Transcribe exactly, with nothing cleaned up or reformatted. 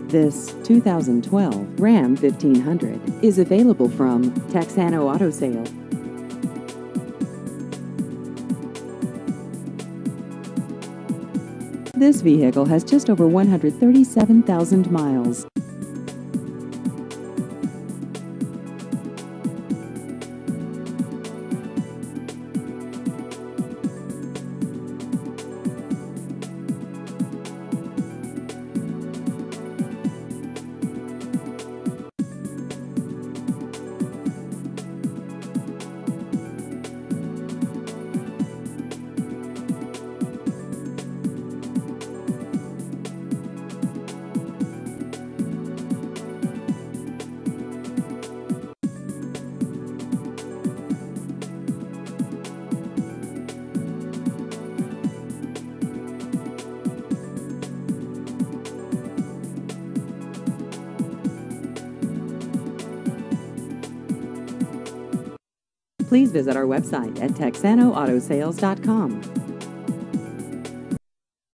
This two thousand twelve Ram fifteen hundred is available from Texano Auto Sales. This vehicle has just over one hundred thirty-seven thousand miles. Please visit our website at Texano Auto Sales dot com.